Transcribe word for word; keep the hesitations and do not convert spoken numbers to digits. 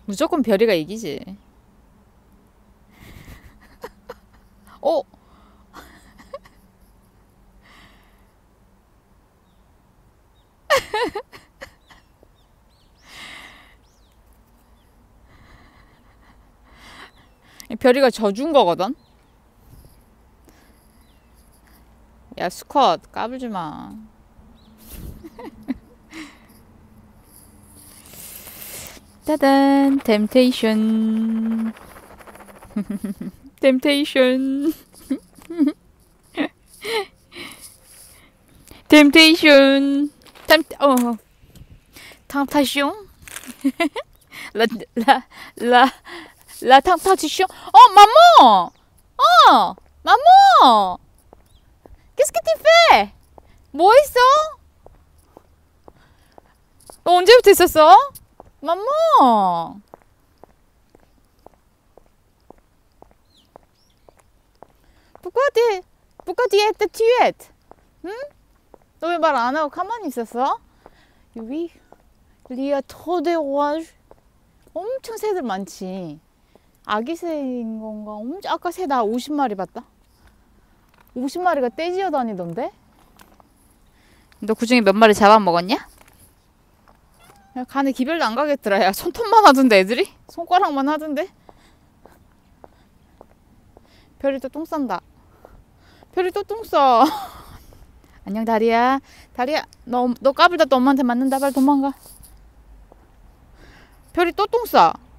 무조건 별이가 이기지. 어? 별이가 져준 거거든? 야, 수컷, 까불지 마. 따단, 템테이션. 템테이션. 템테이션. 템, 어. 탕타숑? 라, 라, 라, 라 탕타숑? 어, 마모! 어! 마모! Qu'est-ce que tu fais? 뭐 했어? 너 언제부터 있었어? 마모! Pourquoi tu, pourquoi tu étais tuette? 응? 너 왜 말 안 하고 가만히 있었어? Oui, il y a trop de rouages. 엄청 새들 많지. 아기 새인 건가? 엄청, 아까 새 나 오십 마리 봤다. 오십 마리가 떼지어 다니던데? 너 그중에 몇 마리 잡아먹었냐? 야, 간에 기별도 안 가겠더라. 야, 손톱만 하던데 애들이? 손가락만 하던데? 별이 또 똥 싼다. 별이 또 똥 싸. 안녕 다리야. 다리야, 너, 너 까불다 또 엄마한테 맞는다. 빨리 도망가. 별이 또 똥 싸.